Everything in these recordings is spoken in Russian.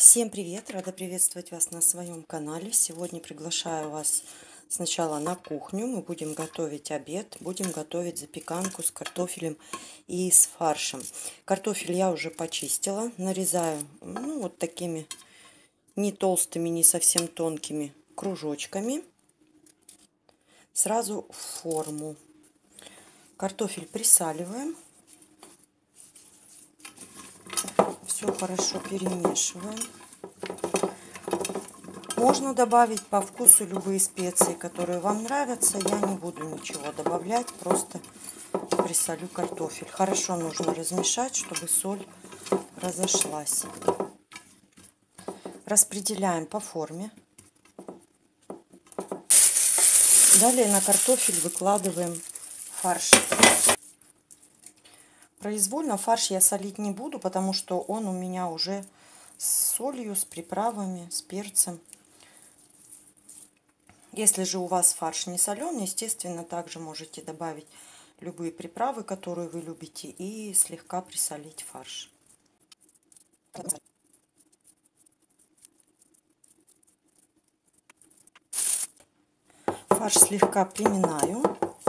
Всем привет! Рада приветствовать вас на своем канале. Сегодня приглашаю вас сначала на кухню. Мы будем готовить обед. Будем готовить запеканку с картофелем и с фаршем. Картофель я уже почистила. Нарезаю вот такими не толстыми, не совсем тонкими кружочками. Сразу в форму. Картофель присаливаем. Все хорошо перемешиваем. Можно добавить по вкусу любые специи, которые вам нравятся. Я не буду ничего добавлять, просто присолю картофель. Хорошо нужно размешать, чтобы соль разошлась. Распределяем по форме. Далее на картофель выкладываем фарш. Произвольно фарш я солить не буду, потому что он у меня уже с солью, с приправами, с перцем. Если же у вас фарш не соленый, естественно, также можете добавить любые приправы, которые вы любите, и слегка присолить фарш. Фарш слегка приминаю.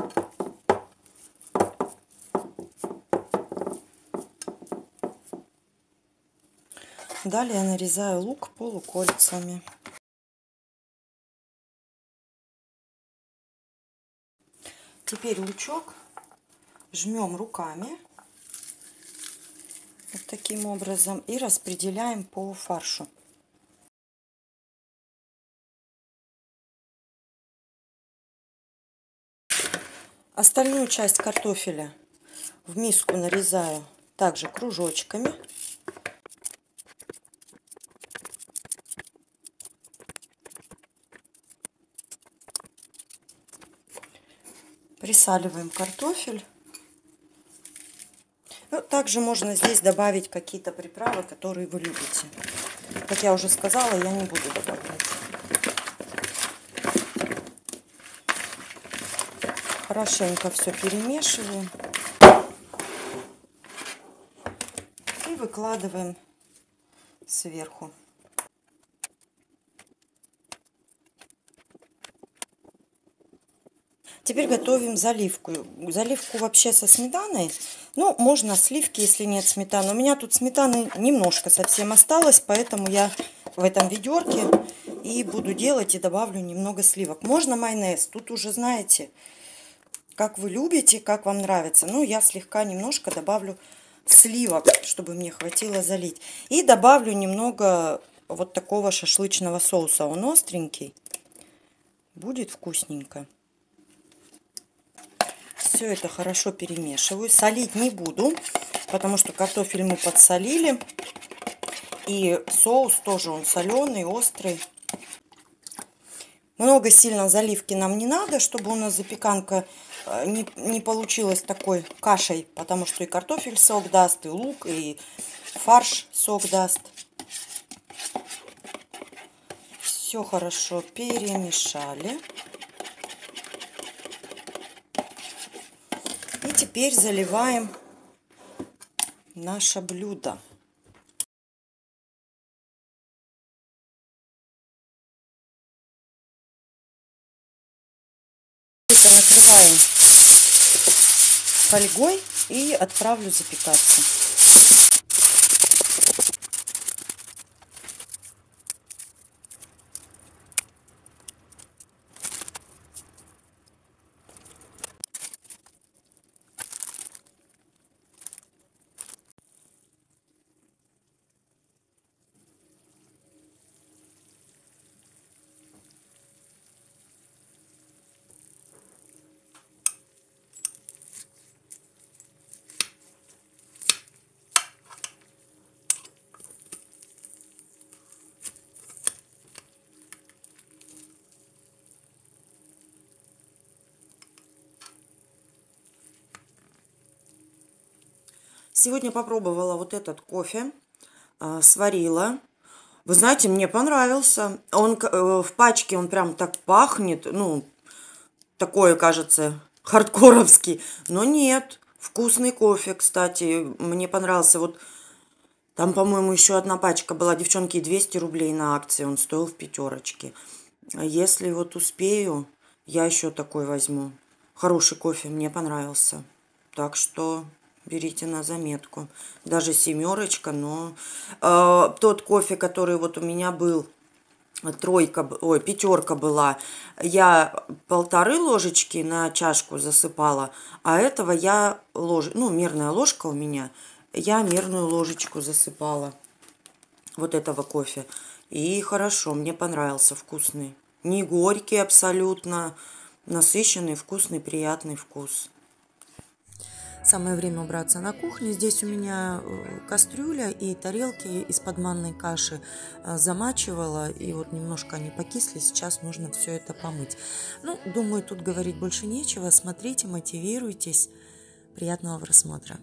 Далее нарезаю лук полукольцами. Теперь лучок жмем руками вот таким образом и распределяем по фаршу. Остальную часть картофеля в миску нарезаю также кружочками. Присаливаем картофель. Также можно здесь добавить какие-то приправы, которые вы любите. Как я уже сказала, я не буду добавлять. Хорошенько все перемешиваем. И выкладываем сверху. Теперь готовим заливку. Заливку вообще со сметаной. Ну, можно сливки, если нет сметаны. У меня тут сметаны немножко совсем осталось, поэтому я в этом ведерке и буду делать и добавлю немного сливок. Можно майонез. Тут уже знаете, как вы любите, как вам нравится. Ну, я слегка немножко добавлю сливок, чтобы мне хватило залить. И добавлю немного вот такого шашлычного соуса. Он остренький. Будет вкусненько. Все это хорошо перемешиваю. Солить не буду, потому что картофель мы подсолили. И соус тоже он соленый, острый. Много сильно заливки нам не надо, чтобы у нас запеканка не получилась такой кашей, потому что и картофель сок даст, и лук, и фарш сок даст. Все хорошо перемешали. И теперь заливаем наше блюдо. Это накрываем фольгой и отправлю запекаться. Сегодня попробовала вот этот кофе, сварила. Вы знаете, мне понравился. Он в пачке, он прям так пахнет, ну, такое, кажется, хардкоровский. Но нет, вкусный кофе, кстати, мне понравился. Вот Там, по-моему, еще одна пачка была, девчонки, 200 рублей на акции. Он стоил в пятерочке. Если вот успею, я еще такой возьму. Хороший кофе, мне понравился. Так что берите на заметку. Даже семерочка, но тот кофе, который вот у меня был, пятерка была, я 1,5 ложечки на чашку засыпала, а этого я мерная ложка у меня, я мерную ложечку засыпала вот этого кофе. И хорошо, мне понравился, вкусный. Не горький абсолютно, насыщенный, вкусный, приятный вкус. Самое время убраться на кухню. Здесь у меня кастрюля и тарелки из-под манной каши замачивала. И вот немножко они покисли. Сейчас нужно все это помыть. Ну, думаю, тут говорить больше нечего. Смотрите, мотивируйтесь. Приятного просмотра.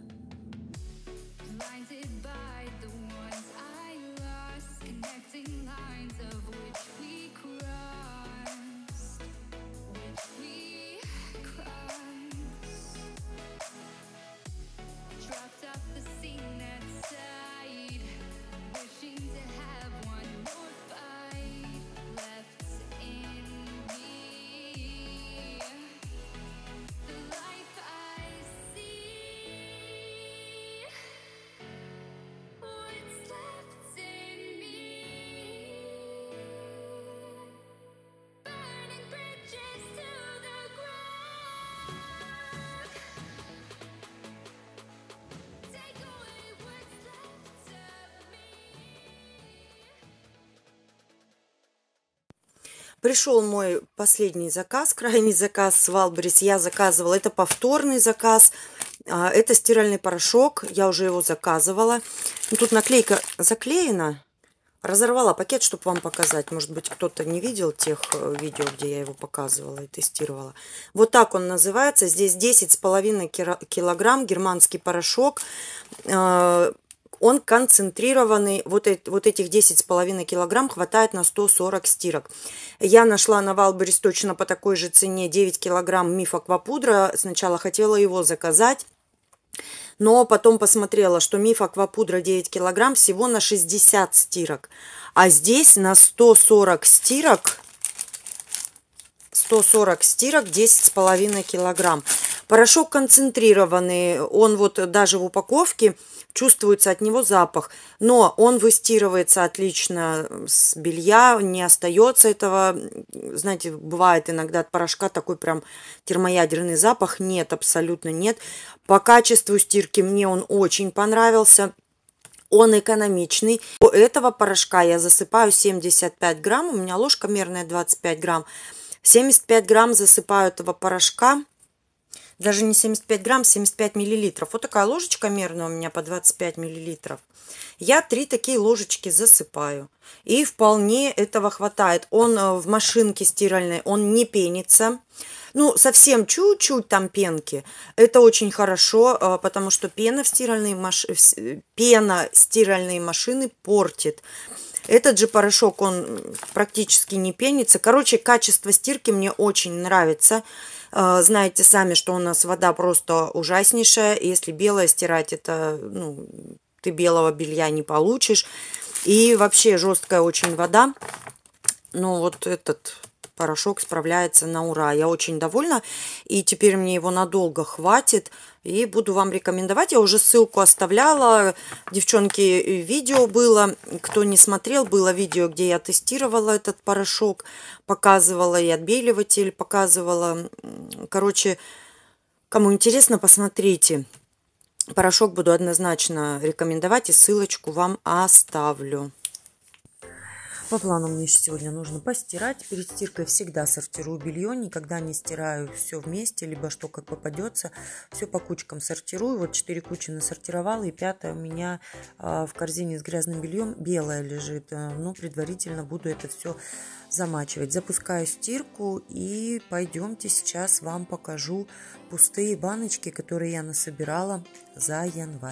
Пришел мой последний заказ, крайний заказ с Валберис. Я заказывала, это повторный заказ. Это стиральный порошок, я уже его заказывала. Тут наклейка заклеена. Разорвала пакет, чтобы вам показать. Может быть, кто-то не видел тех видео, где я его показывала и тестировала. Вот так он называется. Здесь 10,5 килограмм германский порошок. Он концентрированный, вот этих 10,5 килограмм хватает на 140 стирок. Я нашла на Валберис точно по такой же цене 9 килограмм Миф Аквапудра. Сначала хотела его заказать, но потом посмотрела, что Миф Аквапудра 9 килограмм всего на 60 стирок. А здесь на 140 стирок 10,5 килограмм. Порошок концентрированный, он вот даже в упаковке чувствуется от него запах, но он выстирывается отлично с белья, не остается этого. Знаете, бывает иногда от порошка такой прям термоядерный запах. Нет, абсолютно нет. По качеству стирки мне он очень понравился. Он экономичный. У этого порошка я засыпаю 75 грамм, у меня ложка мерная 25 грамм. 75 грамм засыпаю этого порошка. Даже не 75 грамм, 75 миллилитров. Вот такая ложечка мерная у меня по 25 миллилитров. Я 3 такие ложечки засыпаю. И вполне этого хватает. Он в машинке стиральной, он не пенится. Ну, совсем чуть-чуть там пенки. Это очень хорошо, потому что пена стиральные машины портит. Этот же порошок, он практически не пенится. Короче, качество стирки мне очень нравится. Знаете сами, что у нас вода просто ужаснейшая. Если белое стирать, это, ты белого белья не получишь. И вообще жесткая очень вода. Но вот этот порошок справляется на ура. Я очень довольна. И теперь мне его надолго хватит. И буду вам рекомендовать. Я уже ссылку оставляла. Девчонки, видео было. Кто не смотрел, было видео, где я тестировала этот порошок. Показывала и отбеливатель показывала. Короче, кому интересно, посмотрите. Порошок буду однозначно рекомендовать. И ссылочку вам оставлю. По плану мне сегодня нужно постирать. Перед стиркой всегда сортирую белье. Никогда не стираю все вместе, либо что как попадется. Все по кучкам сортирую. Вот 4 кучи насортировала. И 5-я у меня в корзине с грязным бельем белая лежит. Но предварительно буду это все замачивать. Запускаю стирку. И пойдемте сейчас вам покажу пустые баночки, которые я насобирала за январь.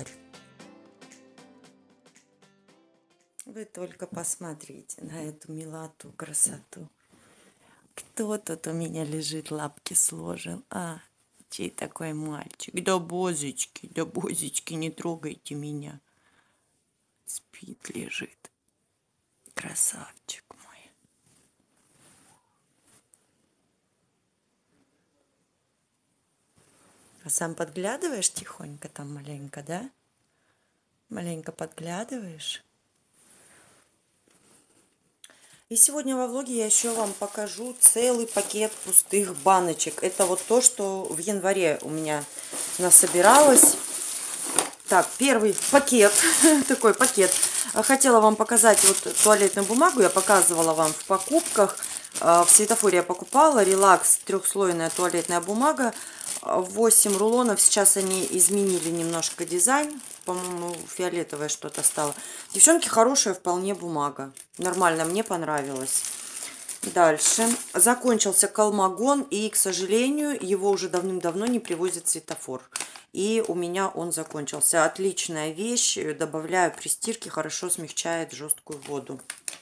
Вы только посмотрите на эту милоту, красоту. Кто тут у меня лежит, лапки сложил? Чей такой мальчик? Да бозочки, не трогайте меня. Спит, лежит. Красавчик мой. А сам подглядываешь тихонько там маленько, да? Маленько подглядываешь. И сегодня во влоге я еще вам покажу целый пакет пустых баночек. Это вот то, что в январе у меня насобиралось. Так, первый пакет, такой пакет. Хотела вам показать вот туалетную бумагу, я показывала вам в покупках. В светофоре я покупала релакс, трехслойная туалетная бумага. 8 рулонов, сейчас они изменили немножко дизайн. По-моему, фиолетовое что-то стало. Девчонки, хорошая вполне бумага. Нормально, мне понравилось. Дальше. Закончился колмагон, и, к сожалению, его уже давным-давно не привозит светофор. И у меня он закончился. Отличная вещь. Добавляю при стирке, хорошо смягчает жесткую воду.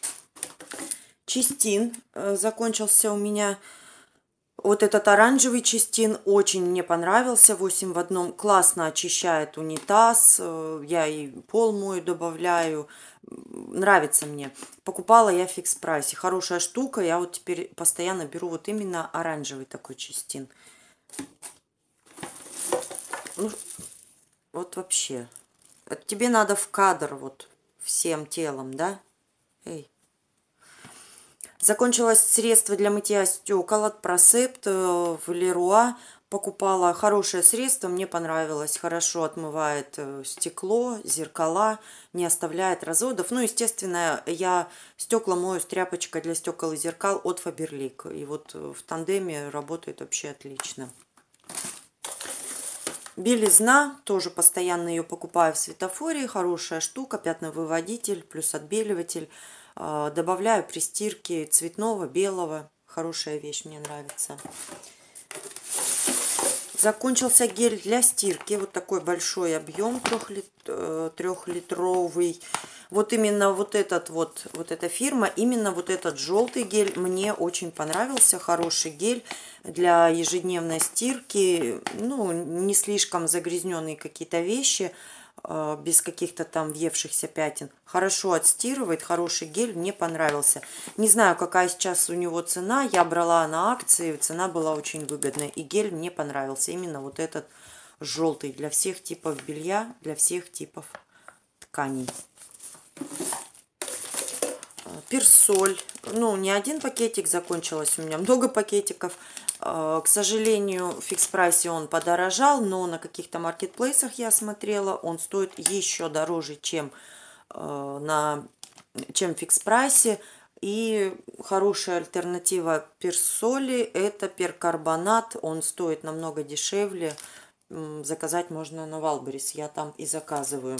Чистин закончился у меня. Вот этот оранжевый чистин очень мне понравился. 8 в одном. Классно очищает унитаз. Я и пол мою добавляю. Нравится мне. Покупала я в фикс прайсе. Хорошая штука. Я вот теперь постоянно беру вот именно оранжевый такой чистин. Ну, вот вообще. Тебе надо в кадр вот всем телом, да? Эй. Закончилось средство для мытья стекол от Просепт в Леруа. Покупала хорошее средство, мне понравилось. Хорошо отмывает стекло, зеркала, не оставляет разводов. Ну, естественно, я стекла мою с тряпочкой для стекол и зеркал от Фаберлик. И вот в тандеме работает вообще отлично. Белизна, тоже постоянно ее покупаю в светофоре. Хорошая штука, пятновыводитель плюс отбеливатель. Добавляю при стирке цветного, белого. Хорошая вещь, мне нравится. Закончился гель для стирки. Вот такой большой объем, 3-литровый. Вот именно вот эта фирма, именно вот этот желтый гель мне очень понравился. Хороший гель для ежедневной стирки. Ну, не слишком загрязненные какие-то вещи, без каких-то там въевшихся пятен. Хорошо отстирывает, хороший гель, мне понравился. Не знаю, какая сейчас у него цена. Я брала на акции, цена была очень выгодная. И гель мне понравился. Именно вот этот желтый для всех типов белья, для всех типов тканей. Персоль. Ну, не один пакетик, закончилось у меня много пакетиков. К сожалению, в фикс прайсе он подорожал, но на каких-то маркетплейсах я смотрела, он стоит еще дороже, чем в фикс прайсе. И хорошая альтернатива персоли — это перкарбонат. Он стоит намного дешевле. Заказать можно на Валберис, я там и заказываю.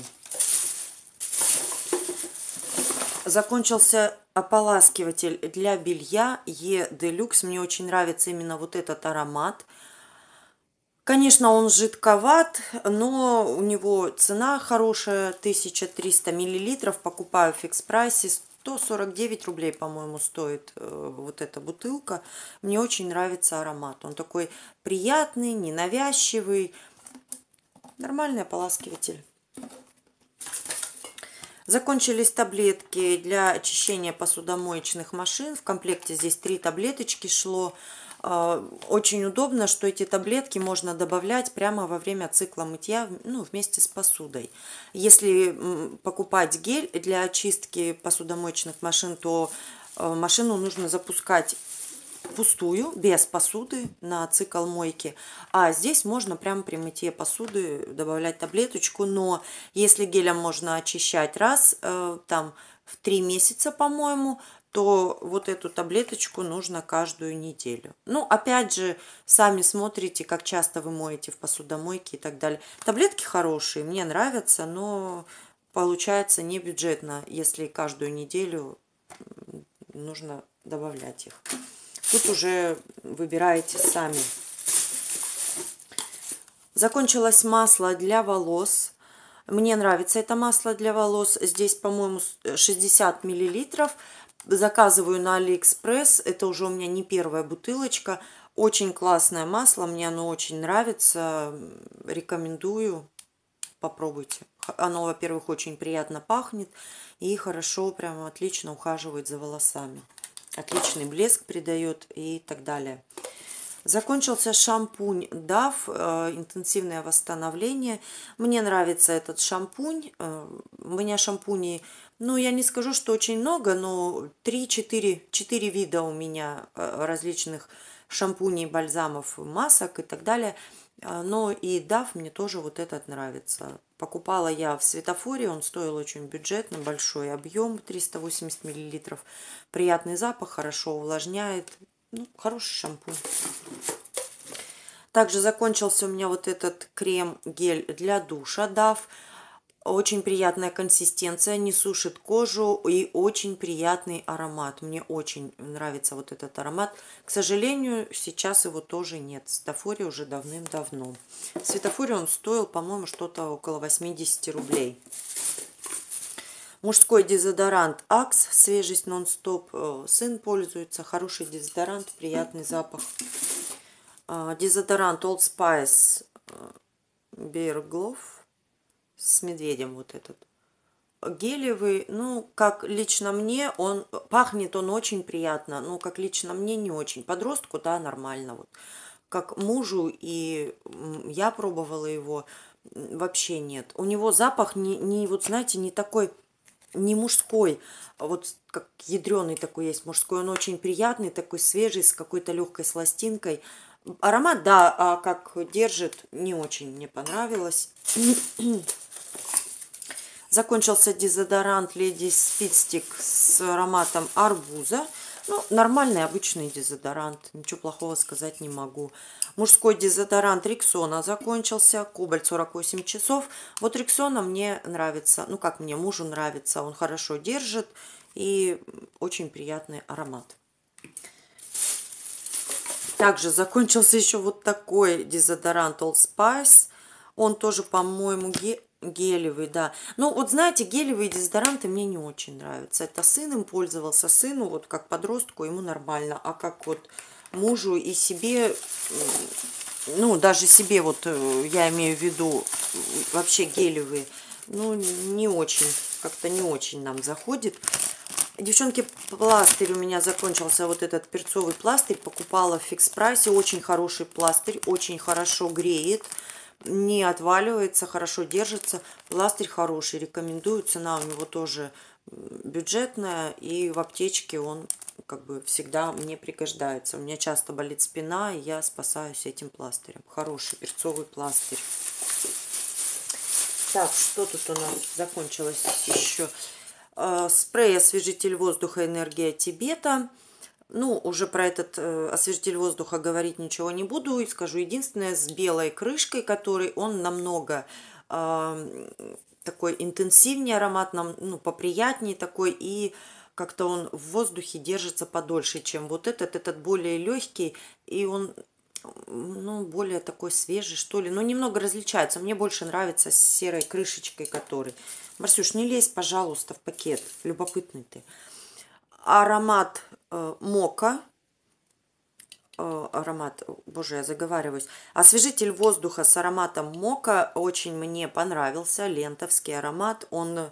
Закончился ополаскиватель для белья E-Deluxe. Мне очень нравится именно вот этот аромат. Конечно, он жидковат, но у него цена хорошая, 1300 мл. Покупаю в фикс прайсе. 149 рублей, по-моему, стоит вот эта бутылка. Мне очень нравится аромат. Он такой приятный, ненавязчивый. Нормальный ополаскиватель. Закончились таблетки для очищения посудомоечных машин. В комплекте здесь 3 таблеточки шло. Очень удобно, что эти таблетки можно добавлять прямо во время цикла мытья, ну, вместе с посудой. Если покупать гель для очистки посудомоечных машин, то машину нужно запускать пустую, без посуды, на цикл мойки. А здесь можно прямо при мытье посуды добавлять таблеточку. Но если гелем можно очищать раз там в 3 месяца, по-моему, то вот эту таблеточку нужно каждую неделю. Ну, опять же, сами смотрите, как часто вы моете в посудомойке и так далее. Таблетки хорошие, мне нравятся, но получается не бюджетно, если каждую неделю нужно добавлять их. Тут уже выбираете сами. Закончилось масло для волос. Мне нравится это масло для волос. Здесь, по-моему, 60 мл. Заказываю на Алиэкспресс. Это уже у меня не первая бутылочка. Очень классное масло. Мне оно очень нравится. Рекомендую попробуйте. Оно, во-первых, очень приятно пахнет и хорошо, прямо отлично ухаживает за волосами. Отличный блеск придает и так далее. Закончился шампунь Dove, интенсивное восстановление. Мне нравится этот шампунь. У меня шампуней, ну, я не скажу, что очень много, но 3-4 вида у меня различных шампуней, бальзамов, масок и так далее. Но и Dove мне тоже вот этот нравится. Покупала я в Светофоре, он стоил очень бюджетно, большой объем, 380 мл. Приятный запах, хорошо увлажняет. Ну, хороший шампунь. Также закончился у меня вот этот крем-гель для душа Dove. Очень приятная консистенция, не сушит кожу и очень приятный аромат. Мне очень нравится вот этот аромат. К сожалению, сейчас его тоже нет. В Светофоре уже давным-давно. В Светофоре он стоил, по-моему, что-то около 80 рублей. Мужской дезодорант Axe, свежесть нон-стоп. Сын пользуется, хороший дезодорант, приятный запах. Дезодорант Old Spice Bear Glove с медведем вот этот. Гелевый, ну, как лично мне, он пахнет он очень приятно, но как лично мне не очень. Подростку, да, нормально. Вот. Как мужу, и я пробовала его, вообще нет. У него запах не вот, знаете, не такой, не мужской, а вот как ядреный такой есть мужской. Он очень приятный, такой свежий, с какой-то легкой сластинкой. Аромат, да, а как держит, не очень мне понравилось. Закончился дезодорант Lady Speed Stick с ароматом арбуза. Ну, нормальный, обычный дезодорант. Ничего плохого сказать не могу. Мужской дезодорант Рексона закончился. Кобальт 48 часов. Вот Рексона мне нравится. Ну, как мне, мужу нравится. Он хорошо держит и очень приятный аромат. Также закончился еще вот такой дезодорант Old Spice. Он тоже, по-моему, гелевый, да. Ну, вот знаете, гелевые дезодоранты мне не очень нравятся. Это сын им пользовался. Сыну, вот как подростку, ему нормально. А как вот мужу и себе, ну, даже себе, вот я имею в виду, вообще гелевые, ну, не очень, как-то не очень нам заходит. Девчонки, пластырь у меня закончился, вот этот перцовый пластырь. Покупала в фикс прайсе. Очень хороший пластырь, очень хорошо греет. Не отваливается, хорошо держится. Пластырь хороший, рекомендую. Цена у него тоже бюджетная. И в аптечке он как бы всегда мне пригождается. У меня часто болит спина, и я спасаюсь этим пластырем. Хороший перцовый пластырь. Так, что тут у нас закончилось еще? Спрей освежитель воздуха «Энергия Тибета». Ну, уже про этот освежитель воздуха говорить ничего не буду. И скажу единственное, с белой крышкой, который он намного такой интенсивнее аромат, ну, поприятнее такой. И как-то он в воздухе держится подольше, чем вот этот. Этот более легкий, и он, ну, более такой свежий, что ли. Но немного различается. Мне больше нравится с серой крышечкой, который... Марсюш, не лезь, пожалуйста, в пакет. Любопытный ты. Аромат мока. Аромат, боже, я заговариваюсь. Освежитель воздуха с ароматом мока очень мне понравился. Лентовский аромат. Он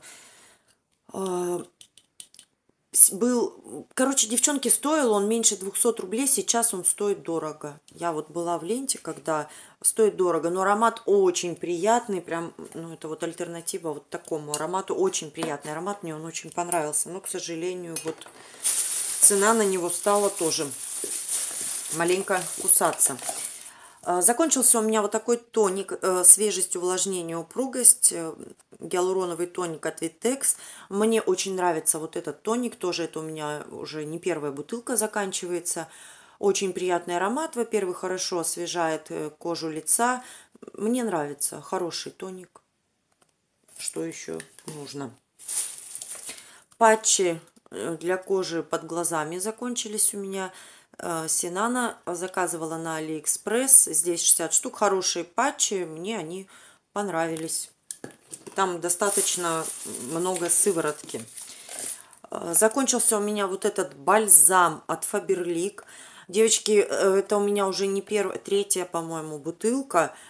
был, короче, девчонки, стоил он меньше 200 рублей, сейчас он стоит дорого. Я вот была в ленте, когда стоит дорого, но аромат очень приятный, прям, ну, это вот альтернатива вот такому аромату, очень приятный аромат, мне он очень понравился, но, к сожалению, вот цена на него стала тоже маленько кусаться. Закончился у меня вот такой тоник, свежесть, увлажнение, упругость, гиалуроновый тоник от Vitex. Мне очень нравится вот этот тоник, тоже это у меня уже не первая бутылка заканчивается. Очень приятный аромат, во-первых, хорошо освежает кожу лица. Мне нравится, хороший тоник. Что еще нужно? Патчи для кожи под глазами закончились у меня. Синана заказывала на Алиэкспресс. Здесь 60 штук. Хорошие патчи. Мне они понравились. Там достаточно много сыворотки. Закончился у меня вот этот бальзам от Faberlic. Девочки, это у меня уже не первая, третья, по-моему, бутылка.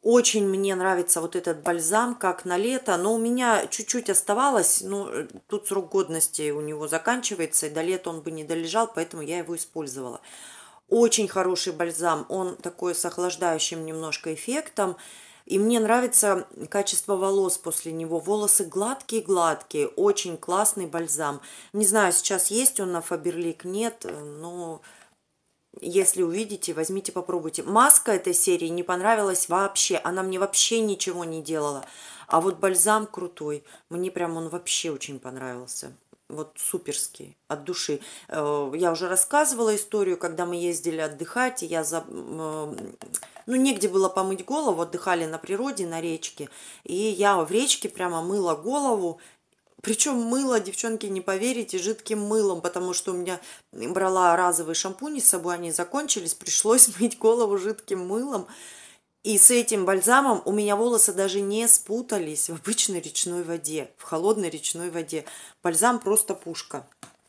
Очень мне нравится вот этот бальзам, как на лето, но у меня чуть-чуть оставалось, ну, тут срок годности у него заканчивается, и до лета он бы не долежал, поэтому я его использовала. Очень хороший бальзам, он такой с охлаждающим немножко эффектом, и мне нравится качество волос после него. Волосы гладкие-гладкие, очень классный бальзам. Не знаю, сейчас есть он на Faberlic, нет, но... Если увидите, возьмите, попробуйте. Маска этой серии не понравилась вообще. Она мне вообще ничего не делала. А вот бальзам крутой. Мне прям он вообще очень понравился. Вот суперский, от души. Я уже рассказывала историю, когда мы ездили отдыхать, и ну, негде было помыть голову, отдыхали на природе, на речке. И я в речке прямо мыла голову. Причем мыло, девчонки, не поверите, жидким мылом, потому что у меня брала разовые шампуни с собой, они закончились, пришлось мыть голову жидким мылом. И с этим бальзамом у меня волосы даже не спутались в обычной речной воде, в холодной речной воде. Бальзам просто пушка.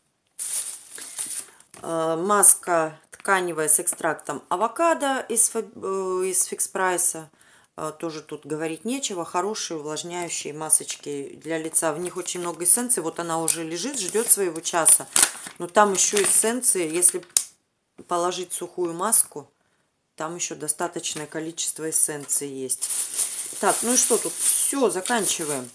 Маска тканевая с экстрактом авокадо из Fix Price. Тоже тут говорить нечего. Хорошие увлажняющие масочки для лица. В них очень много эссенций. Вот она уже лежит, ждет своего часа. Но там еще эссенции. Если положить сухую маску, там еще достаточное количество эссенций есть. Так, ну и что тут? Все, заканчиваем.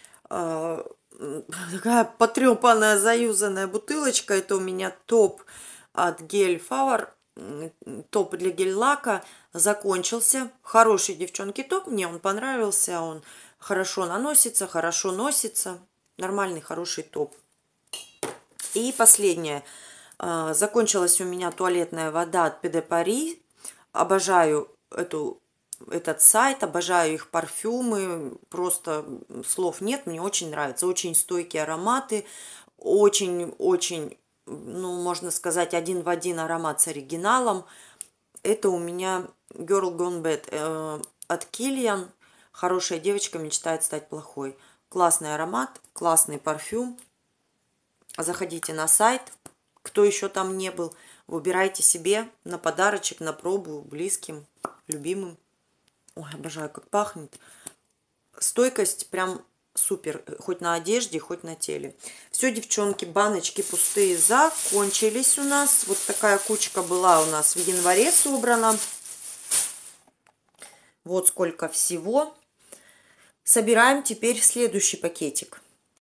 Такая потрепанная, заюзанная бутылочка. Это у меня топ от Гель Фавор. Топ для гель-лака закончился. Хороший, девчонки, топ. Мне он понравился. Он хорошо наносится, хорошо носится. Нормальный, хороший топ. И последнее. Закончилась у меня туалетная вода от Педе Пари. Обожаю этот сайт, обожаю их парфюмы. Просто слов нет, мне очень нравится. Очень стойкие ароматы. Очень-очень... ну, можно сказать, один в один аромат с оригиналом. Это у меня Girl Gone Bad от Kilian. Хорошая девочка мечтает стать плохой. Классный аромат, классный парфюм. Заходите на сайт. Кто еще там не был, выбирайте себе на подарочек, на пробу, близким, любимым. Ой, обожаю, как пахнет. Стойкость прям... супер, хоть на одежде, хоть на теле. Все, девчонки, баночки пустые закончились у нас. Вот такая кучка была у нас в январе собрана. Вот сколько всего. Собираем теперь следующий пакетик.